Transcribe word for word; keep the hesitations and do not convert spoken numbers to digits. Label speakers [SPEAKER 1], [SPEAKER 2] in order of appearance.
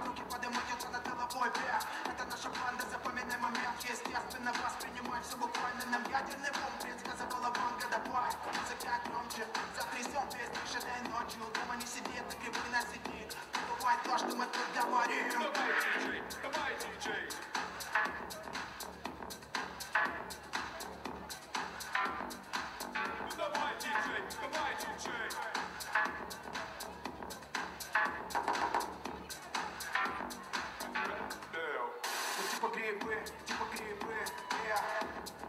[SPEAKER 1] руки поднимаются над головой вверх. Это наша банда, запоминай момент. Естественно, воспринимай все буквально. Нам ядерный бомб предсказывала Ванга. Давай, музыка громче, затрясем весь дыши день ночью. Дома не сиди, ты кривый на сиди. Придумай то, что мы тут говорим.
[SPEAKER 2] Давай, диджей, давай, диджей. Давай, диджей, давай, диджей.
[SPEAKER 1] Типа грибы, типа грибы, yeah.